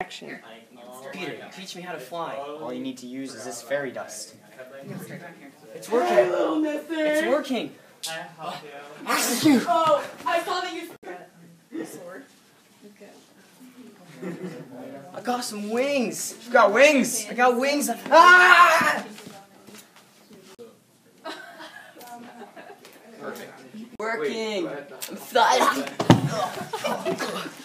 Action. Peter, teach me how to fly. All you need to use is this fairy dust. It's working. It's working. Oh, I saw that you. Sword. Okay. I got some wings. You got wings. I got wings. Ah! Perfect. Working. I'm flying.